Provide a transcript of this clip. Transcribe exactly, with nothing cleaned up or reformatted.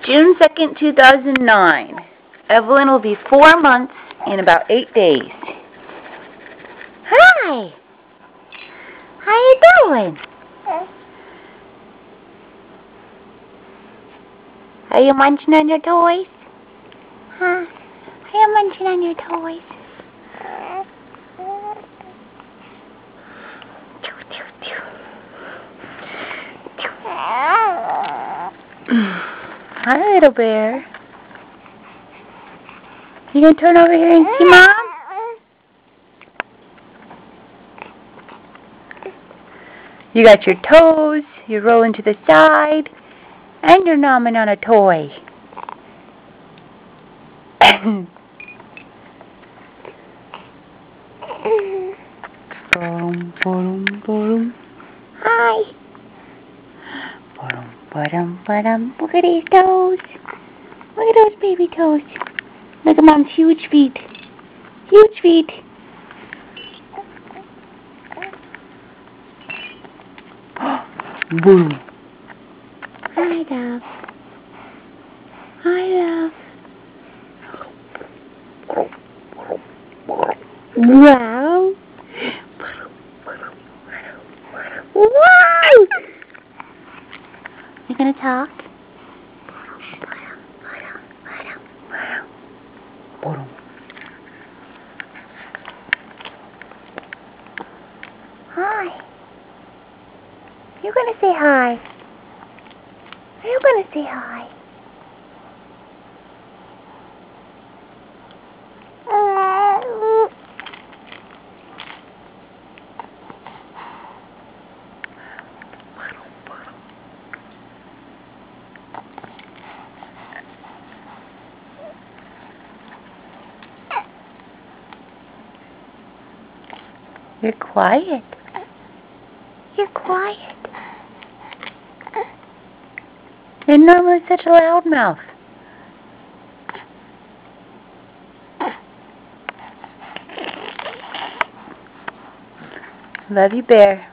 June second, two thousand nine. Evelyn will be four months in about eight days. Hi! How you doing? Are you munching on your toys? Huh? Are you munching on your toys? Hi, little bear. You gonna turn over here and see Mom? You got your toes, you're rolling to the side, and you're nomming on a toy. Boom, boom, boom. Hi. Boom, ba-dum, ba-dum. Look at these toes. Look at those baby toes. Look at Mom's huge feet. Huge feet. Boom. Hi, love. Hi, love. Wow. Wow. You gonna talk? Hi. You're gonna say hi. You're gonna say hi. You're quiet. You're quiet. You're normally such a loud mouth. Love you, Bear.